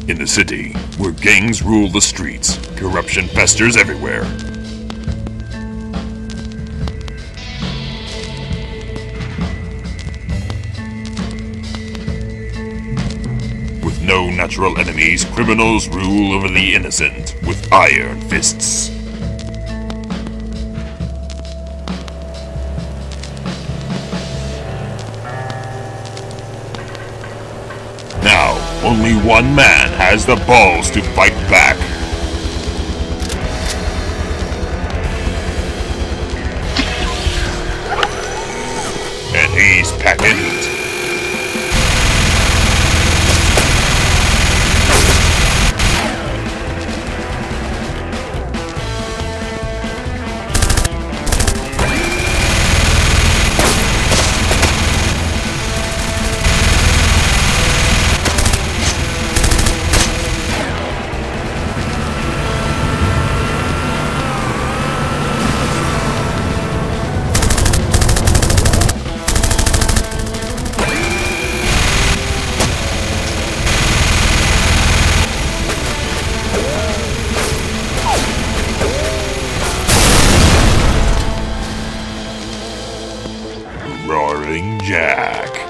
In the city, where gangs rule the streets, corruption festers everywhere. With no natural enemies, criminals rule over the innocent with iron fists. Now, only one man has the balls to fight back. And he's packing heat. Roaring Jack.